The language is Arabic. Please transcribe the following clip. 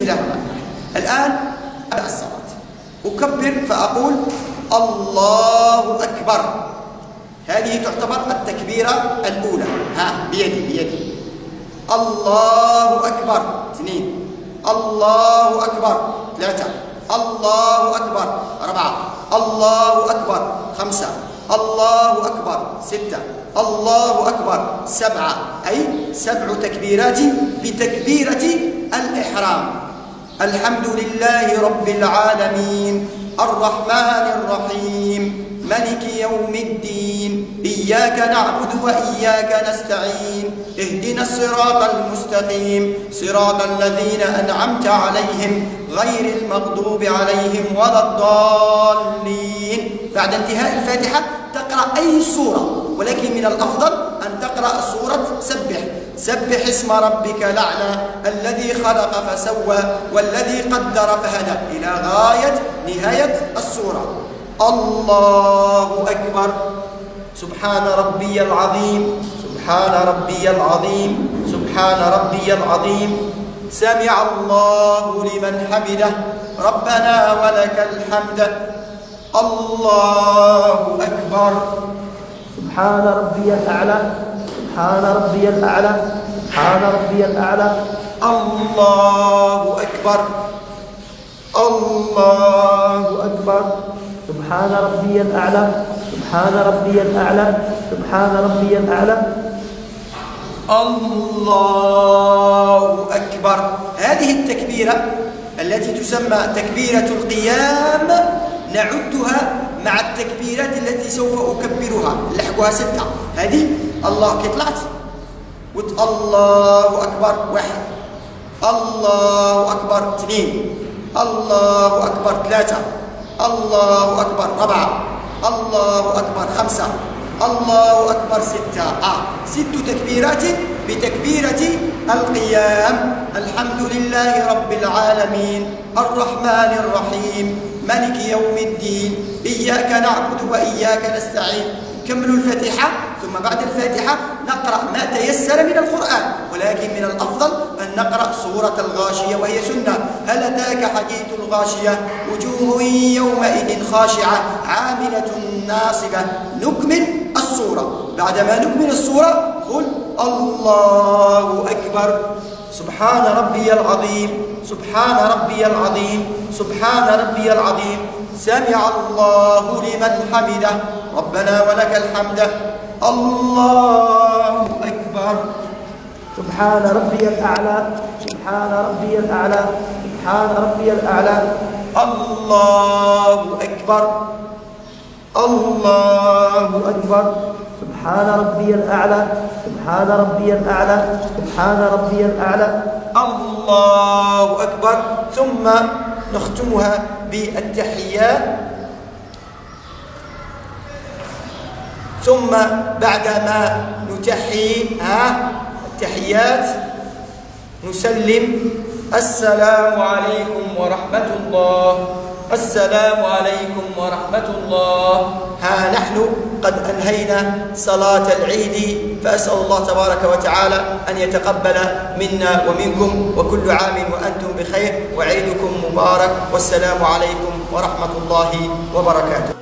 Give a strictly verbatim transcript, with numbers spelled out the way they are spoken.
إلى هنا. الآن أبدأ الصلاة، أكبر فأقول الله أكبر. هذه تعتبر التكبيرة الأولى. ها بيدي بيدي الله أكبر. اثنين الله أكبر. ثلاثة الله أكبر. أربعة الله أكبر. خمسة الله أكبر. ستة الله أكبر. سبعة، أي سبع تكبيرات بتكبيرة الإحرام. الحمد لله رب العالمين الرحمن الرحيم ملك يوم الدين إياك نعبد وإياك نستعين اهدنا الصراط المستقيم صراط الذين أنعمت عليهم غير المغضوب عليهم ولا الضالين. بعد انتهاء الفاتحة تقرأ أي سورة، ولكن من الأفضل أن تقرأ سورة سبح. سبح اسم ربك الأعلى الذي خلق فسوى والذي قدر فهدى إلى غاية نهاية السورة. الله أكبر. سبحان ربي العظيم سبحان ربي العظيم سبحان ربي العظيم سمع الله لمن حمده ربنا ولك الحمد. الله أكبر. سبحان ربي الأعلى سبحان ربي الأعلى سبحان ربي الأعلى. الله أكبر. الله أكبر. سبحان ربي الأعلى سبحان ربي الأعلى سبحان ربي الأعلى. الله أكبر. هذه التكبيرة التي تسمى تكبيرة القيام نعدها مع التكبيرات التي سوف أكبرها، لحقها ستة. هذه الله كي طلعت قلت الله أكبر واحد، الله أكبر اثنين، الله أكبر ثلاثة، الله أكبر ربعة، الله أكبر خمسة، الله أكبر ستة. آه ست تكبيرات بتكبيرة القيام. الحمد لله رب العالمين الرحمن الرحيم ملك يوم الدين إياك نعبد وإياك نستعين. كملوا الفاتحة، ثم بعد الفاتحة نقرأ ما تيسر من القرآن، ولكن من الأفضل أن نقرأ سورة الغاشية وهي سنة. هل أتاك حديث الغاشية وجوه يومئذ خاشعة عاملة ناصبة. نكمل السورة. بعدما نكمل السورة قل الله أكبر. سبحان ربي العظيم سبحان ربي العظيم سبحان ربي العظيم سمع الله لمن حمده ربنا ولك الحمد. الله أكبر. سبحان ربي الأعلى سبحان ربي الأعلى سبحان ربي الأعلى. الله أكبر. الله أكبر. سبحان ربي الأعلى سبحان ربي الأعلى سبحان ربي الأعلى. الله أكبر. ثم نختمها بالتحيات. ثم بعدما نتحي ها التحيات نسلم السلام عليكم ورحمة الله السلام عليكم ورحمة الله. ها نحن قد أنهينا صلاة العيد، فأسأل الله تبارك وتعالى أن يتقبل منا ومنكم، وكل عام وأنتم بخير، وعيدكم مبارك، والسلام عليكم ورحمة الله وبركاته.